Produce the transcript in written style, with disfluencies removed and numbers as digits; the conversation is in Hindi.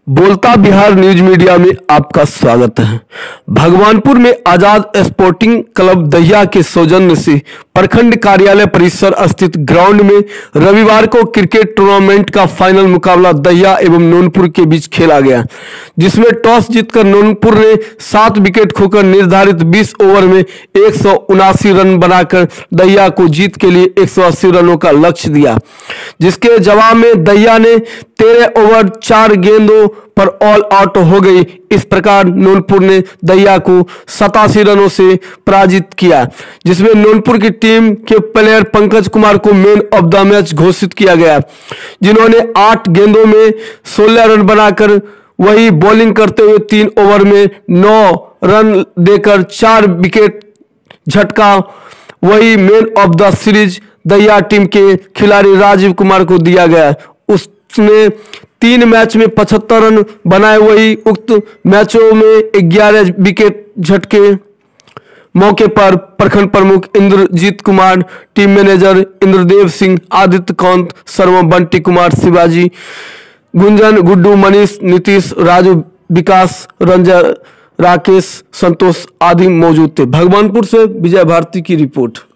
बोलता बिहार न्यूज मीडिया में आपका स्वागत है। भगवानपुर में आजाद स्पोर्टिंग क्लब दहिया के सौजन्य से प्रखंड कार्यालय परिसर स्थित ग्राउंड में रविवार को क्रिकेट टूर्नामेंट का फाइनल मुकाबला दहिया एवं नूनपुर के बीच खेला गया, जिसमें टॉस जीतकर नूनपुर ने 7 विकेट खोकर निर्धारित 20 ओवर में 179 रन बनाकर दहिया को जीत के लिए 180 रनों का लक्ष्य दिया, जिसके जवाब में दहिया ने 13 ओवर 4 गेंदों पर ऑल आउट हो गई। इस प्रकार नूनपुर ने दहिया को 87 रनों से पराजित किया, जिसमें नूनपुर की टीम के प्लेयर पंकज कुमार को मैन ऑफ द मैच घोषित किया गया, जिन्होंने 8 गेंदों में 16 रन बनाकर वही बॉलिंग करते हुए 3 ओवर में 9 रन देकर 4 विकेट झटका। वही man of the series Dahiya team के खिलाड़ी राजीव कुमार को दिया गया। उसने 3 मैच में 75 रन बनाए। वही उक्त मैचों में 11 विकेट झटके। मौके पर प्रखंड प्रमुख इंद्रजीत कुमार, टीम मैनेजर इंद्रदेव सिंह, आदित्य कांत शर्मा, बंटी कुमार, शिवाजी, गुंजन, गुड्डू, मनीष, नीतीश, राजू, विकास, रंजन, राकेश, संतोष आदि मौजूद थे। भगवानपुर से विजय भारती की रिपोर्ट।